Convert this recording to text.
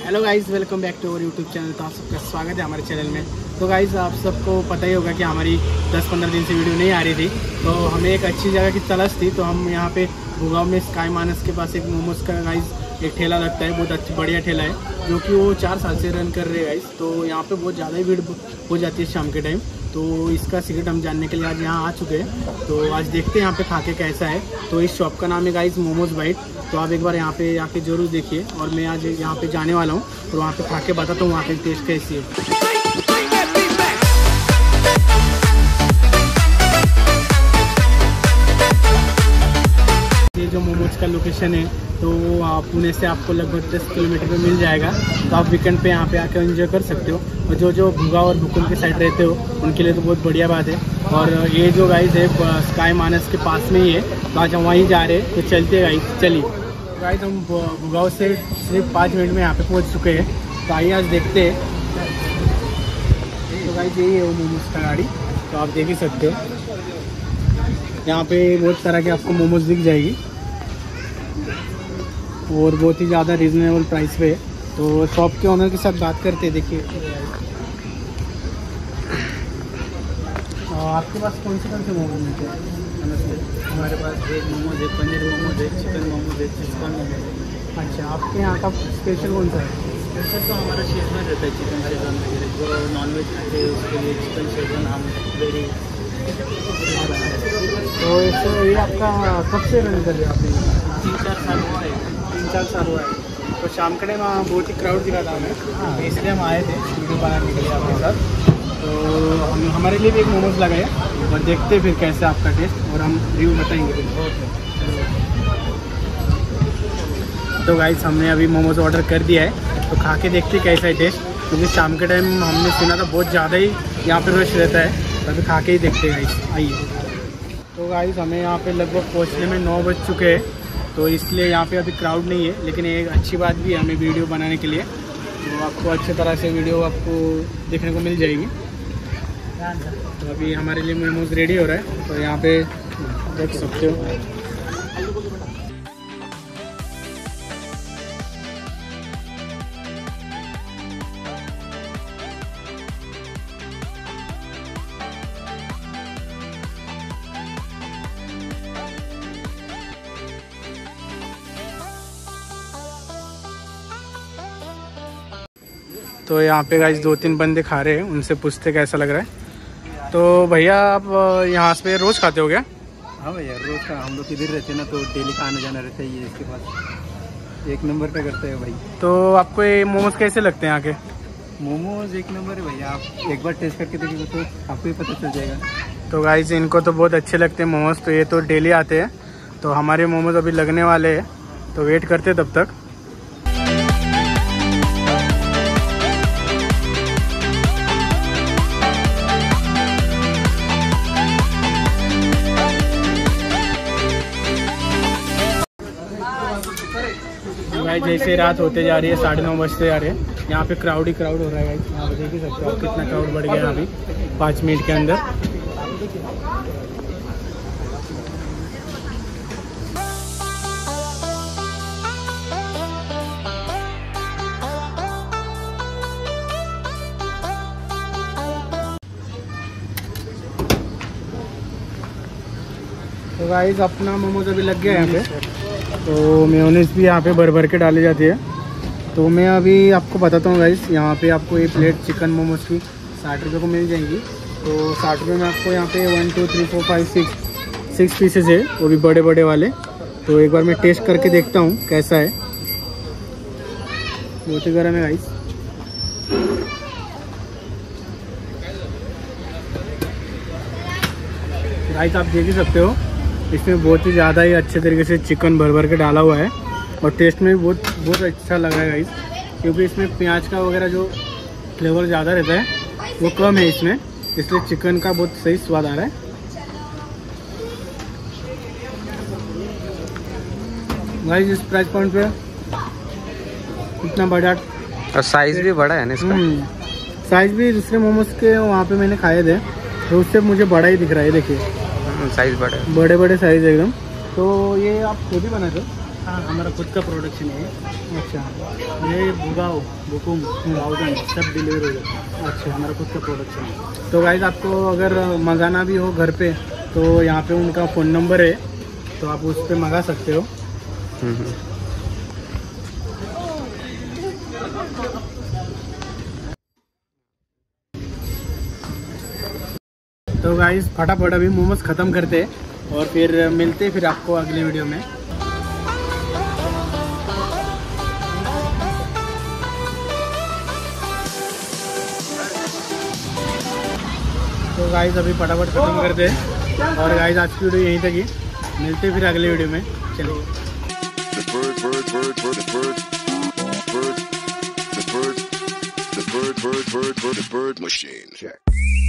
Hello guys, welcome back to our YouTube channel. तो आप सबका स्वागत है हमारे चैनल में। तो गाइस, आप सबको पता ही होगा कि हमारी 10-15 दिन से वीडियो नहीं आ रही थी, तो हमें एक अच्छी जगह की तलाश थी। तो हम यहाँ पे भुगाव में स्काई मानस के पास एक मोमोज का गाइस एक ठेला लगता है, बहुत अच्छा बढ़िया ठेला है, जो कि वो 4 साल से रन कर रहे हैं गाइस। तो यहाँ पे बहुत ज़्यादा ही भीड़ हो जाती है शाम के टाइम। तो इसका सीक्रेट हम जानने के लिए आज यहाँ आ चुके हैं। तो आज देखते हैं यहाँ पे खा के कैसा है। तो इस शॉप का नाम है गाइस मोमोज बाइट। तो आप एक बार यहाँ पे आके जरूर देखिए। और मैं आज यहाँ पे जाने वाला हूँ, तो वहाँ पे खा के बताता हूँ वहाँ पे टेस्ट कैसी है। ये जो मोमोज का लोकेशन है, तो पुणे से आपको लगभग 10 किलोमीटर पे मिल जाएगा। तो आप वीकेंड पे यहाँ पे आकर एंजॉय कर सकते हो। और जो भुगाव और भुकुन के साइड रहते हो, उनके लिए तो बहुत बढ़िया बात है। और ये जो गाइस है स्काई मानस के पास में ही है, तो आज हम वहीं जा रहे हैं। तो चलते गाइस, चलिए गाइस। हम भुगाव से सिर्फ 5 मिनट में यहाँ पे पहुँच चुके हैं। तो आइए आज देखते हैं। तो गाइस यही है वो मोमोज का गाड़ी, तो आप देख ही सकते हो। यहाँ पे बहुत तरह के आपको मोमोज दिख जाएगी और बहुत ही ज़्यादा रीज़नेबल प्राइस पे है। तो शॉप के ओनर के साथ बात करते हैं। देखिए, आपके पास कौन से मोमोज मिलते हैं? नमस्ते। हमारे पास वेज मोमोज है, पनीर मोमोज है, चिकन मोमोज है, चिकन मोमोज है। अच्छा, आपके यहाँ का स्पेशल कौन सा है? स्पेशल तो हमारा शेजवान रहता है, चिकन शेजवान वगैरह। जो नॉनवेज खाते हैं उसके लिए चिकन शेजवान हम वेरी। तो ये आपका कब से रन कर रहे हो आपने? 3-4 साल हुआ है। 3-4 साल हुआ है। तो शाम के टाइम बहुत ही क्राउड दिखा था हमें, तो इसलिए हम आए थे वीडियो बनाने के लिए आपके साथ। तो हमारे लिए भी एक मोमोज लगाए और देखते फिर कैसे आपका टेस्ट, और हम रिव्यू बताएंगे फिर। तो गाइस, हमने अभी मोमोज ऑर्डर कर दिया है, तो खा के देखते कैसा है टेस्ट। क्योंकि शाम के टाइम हमने सुना था बहुत ज़्यादा ही यहाँ पे रश रहता है, तो अभी खा के ही देखते हैं गाइस। आइए। तो गाइस, हमें यहाँ पे लगभग पहुँचने में 9 बज चुके हैं, तो इसलिए यहाँ पे अभी क्राउड नहीं है। लेकिन एक अच्छी बात भी है हमें वीडियो बनाने के लिए, तो आपको अच्छी तरह से वीडियो आपको देखने को मिल जाएगी। तो अभी हमारे लिए मोमोज रेडी हो रहा है, तो यहाँ पे देख सकते हो। तो यहाँ पे गाइस 2-3 बंदे खा रहे हैं, उनसे पूछते कैसा लग रहा है। तो भैया, आप यहाँ पे रोज़ खाते हो क्या? हाँ भैया, रोज़ का हम लोग इधर रहते हैं ना, तो डेली का आना जाना रहता है। ये इसके पास 1 नंबर पे करते हैं भाई। तो आपको ये मोमोज कैसे लगते हैं यहाँ के? मोमोज 1 नंबर है भैया। आप एक बार टेस्ट करके देखिएगा तो आपको ही पता चल जाएगा। तो गाइस, इनको तो बहुत अच्छे लगते हैं मोमोज, तो ये तो डेली आते हैं। तो हमारे मोमोज अभी लगने वाले हैं, तो वेट करते तब तक। भाई जैसे रात होते जा रही है, 9:30 बजते जा रहे हैं, यहाँ पे क्राउड ही क्राउड हो रहा है गाइस। यहाँ पे देख ही सकते हो आप कितना क्राउड बढ़ गया अभी 5 मिनट के अंदर। तो गाइस, अपना मोमोज अभी लग गया है यहाँ पे। तो मेयोनीज भी यहाँ पे भर भर के डाली जाती है। तो मैं अभी आपको बताता हूँ गाइस, यहाँ पे आपको ये प्लेट चिकन मोमोज की 60 रुपये को मिल जाएंगी। तो 60 रुपये में आपको यहाँ पे 1 2 3 4 5 6 पीसेज है, वो भी बड़े बड़े वाले। तो एक बार मैं टेस्ट करके देखता हूँ कैसा है। बहुत ही गर्म है गाइस। गाइस, आप देख ही सकते हो, इसमें बहुत ही ज़्यादा ही अच्छे तरीके से चिकन भर भर के डाला हुआ है। और टेस्ट में भी बहुत अच्छा लग रहा है गाइस, क्योंकि इसमें प्याज का वगैरह जो फ्लेवर ज़्यादा रहता है वो कम है इसमें, इसलिए चिकन का बहुत सही स्वाद आ रहा है। गाइस, इस प्राइस पॉइंट पे इतना बड़ा, और साइज़ भी बड़ा है ना इसका। साइज़ भी दूसरे मोमोज के वहाँ पे मैंने खाए थे, तो उससे मुझे बड़ा ही दिख रहा है। देखिए, साइज़ बड़ा है, बड़े बड़े साइज़ एकदम। तो ये आप खुद ही बनाते हो? हाँ, हमारा खुद का प्रोडक्शन है। अच्छा ये भुगाओ बुकुम थाउजेंड सब डिलीवर हो जाता है। अच्छा, हमारा खुद का प्रोडक्शन है। तो गाइस आपको अगर मंगाना भी हो घर पे तो यहाँ पे उनका फ़ोन नंबर है, तो आप उस पर मंगा सकते हो। तो गाइस फटाफट अभी मोमोज ख़त्म करते हैं और फिर मिलते हैं फिर आपको अगले वीडियो में। तो गाइस अभी फटाफट ख़त्म करते हैं और गाइस आज की वीडियो यहीं तक ही, मिलते हैं फिर अगले वीडियो में। चलिए। The bird machine. Check.